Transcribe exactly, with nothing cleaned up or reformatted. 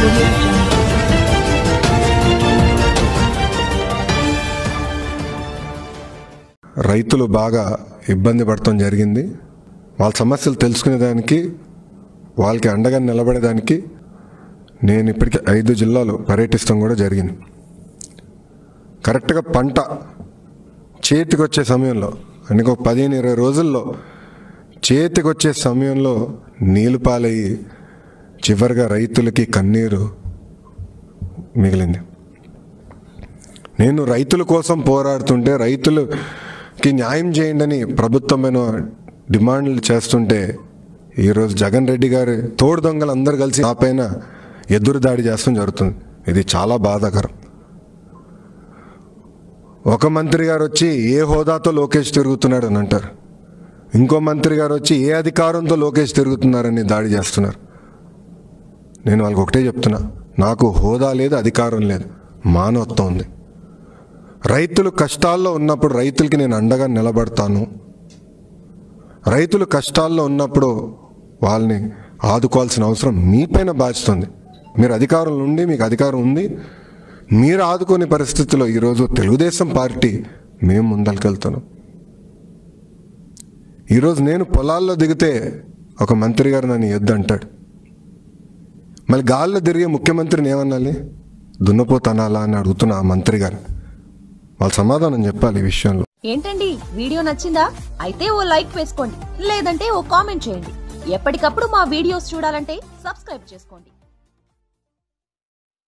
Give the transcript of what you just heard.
audio jungle. రైతులు బాగా ఇబ్బంది పడటం జరిగింది. వాళ్ళ సమస్యలు తెలుసుకునేదానికి, వాళ్ళకి అండగా నిలబడేదానికి నేను ఇప్పటికీ ఐదు జిల్లాలు పర్యటిస్తాం కూడా జరిగింది. కరెక్ట్గా పంట చేతికి వచ్చే సమయంలో, అంటే ఒక పదిహేను ఇరవై రోజుల్లో చేతికి వచ్చే సమయంలో నీళ్ళు పాలయ్యి చివరిగా రైతులకి కన్నీరు మిగిలింది. నేను రైతుల కోసం పోరాడుతుంటే, రైతులకి న్యాయం చేయండి అని ప్రభుత్వమైన డిమాండ్లు చేస్తుంటే, ఈరోజు జగన్ రెడ్డి గారి తోడు దొంగలు అందరూ కలిసి నా పైన ఎదురు దాడి చేస్తూ జరుగుతుంది. ఇది చాలా బాధాకరం. ఒక మంత్రి గారు వచ్చి ఏ హోదాతో లోకేష్ తిరుగుతున్నాడు అని అంటారు, ఇంకో మంత్రి గారు వచ్చి ఏ అధికారంతో లోకేష్ తిరుగుతున్నారని దాడి చేస్తున్నారు. నేను వాళ్ళకి ఒకటే చెప్తున్నా, నాకు హోదా లేదు, అధికారం లేదు, మానవత్వం ఉంది. రైతులు కష్టాల్లో ఉన్నప్పుడు రైతులకి నేను అండగా నిలబడతాను. రైతులు కష్టాల్లో ఉన్నప్పుడు వాళ్ళని ఆదుకోవాల్సిన అవసరం మీపైన బాధ్యత ఉంది. మీరు అధికారంలో ఉండి, మీకు అధికారం ఉంది, మీరు ఆదుకునే పరిస్థితిలో ఈరోజు తెలుగుదేశం పార్టీ మేము ముందరికెళ్తాను. ఈరోజు నేను పొలాల్లో దిగితే ఒక మంత్రి గారు నన్ను ఎద్దు అంటాడు. మళ్ళీ గాల్లో తిరిగే ముఖ్యమంత్రిని ఏమనాలి? దున్నపోతనాలా అని అడుగుతున్న ఆ మంత్రి గారు. వాళ్ళ సమాధానం చెప్పాలి ఈ విషయంలో. ఏంటండి, వీడియో నచ్చిందా? అయితే ఓ లైక్ వేసుకోండి, లేదంటే ఓ కామెంట్ చేయండి. ఎప్పటికప్పుడు మా వీడియోస్ చూడాలంటే సబ్స్క్రైబ్ చేసుకోండి.